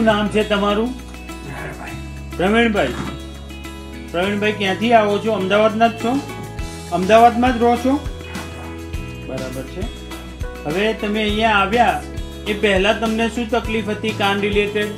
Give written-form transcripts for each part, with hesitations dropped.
નામ છે તમારું? પ્રવીણભાઈ. પ્રવીણભાઈ ક્યાંથી આવો છો? અમદાવાદના જ છો? અમદાવાદમાં જ રહો છો? બરાબર છે. હવે તમે અહીંયા આવ્યા એ પહેલા તમને શું તકલીફ હતી કાન રિલેટેડ?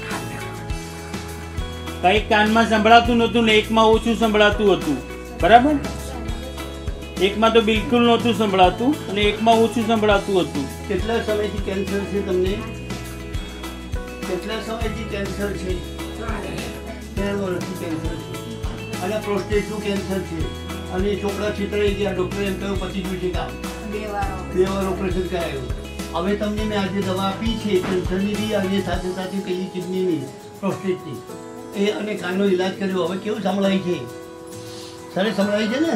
કઈ કાનમાં સંભળાતું નહોતું ને એકમાં ઓછું સંભળાતું હતું, બરાબર? એકમાં તો બિલકુલ નહોતું સંભળાતું અને એકમાં ઓછું સંભળાતું હતું. કેટલા સમયથી કેન્સર છે તમને? કેટલા સમયથી કેન્સર છે? 13 વર્ષથી કેન્સર છે. અને પ્રોસ્ટેટનું કેન્સર છે. અને ચોકડા છેતરાઈ ગયા. ડૉક્ટરે એમ કહ્યું પતી ગયું છે કામ. 2 વાર ઓપરેશન કરાયું. હવે તમને મેં આજે દવા આપી છે કેન્સરની બી અને સાથે સાથે પેલી કિડનીની પ્રોસ્ટેટની એ અને કાનનો ઈલાજ કર્યો. હવે કેવું સંભળાય છે? સરસ સંભળાય છે ને?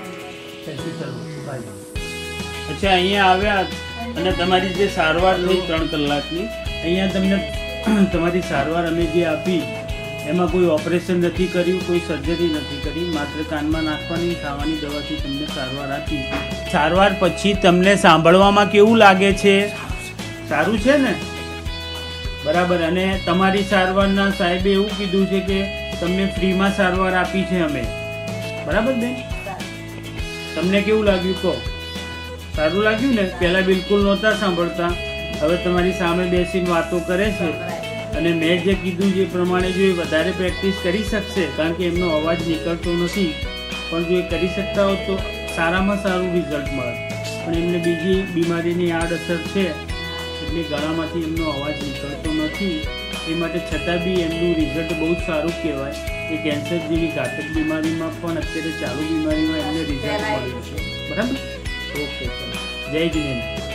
અચ્છા, અહીંયા આવ્યા અને તમારી જે સારવાર થઈ 3 કલાકની, અહીંયા તમને તમારી સારવાર અમે જે આપી એમાં કોઈ ઓપરેશન નથી કર્યું, કોઈ સર્જરી નથી કરી, માત્ર કાનમાં નાખવાની ખાવાની દવાથી તમને સારવાર આપી. સારવાર પછી તમને સાંભળવામાં કેવું લાગે છે? સારું છે ને? બરાબર. અને તમારી સારવારના સાહેબે એવું કીધું છે કે તમને ફ્રીમાં સારવાર આપી છે અમે, બરાબર બેન? તમને કેવું લાગ્યું કહો? સારું લાગ્યું ને? પહેલાં બિલકુલ નહોતા સાંભળતા, હવે તમારી સામે બેસીને વાતો કરે છે. અને મેં જે કીધું એ પ્રમાણે જો એ વધારે પ્રેક્ટિસ કરી શકશે, કારણ કે એમનો અવાજ નીકળતો નથી, પણ જો એ કરી શકતા હોત તો સારામાં સારું રિઝલ્ટ મળે. પણ એમને બીજી બીમારીની આડઅસર છે એટલે ગળામાંથી એમનો અવાજ નીકળતો નથી. એ માટે છતાં બી એમનું રિઝલ્ટ બહુ જ સારું કહેવાય. એ કેન્સર જેવી ઘાતક બીમારીમાં પણ અત્યારે ચાલુ બીમારીમાં એમને રિઝલ્ટ મળ્યું છે, બરાબર? ઓકે, જય જીનેન્દ્ર.